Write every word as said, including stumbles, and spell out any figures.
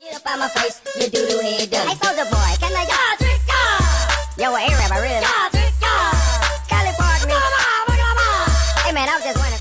Get up on my face, you do-do head done. Hey, Soulja Boy, can I... Yeah, drink, yeah. Yo, a Arab, I really... Yeah, drink, yeah. California. Hey, man, I was just wondering.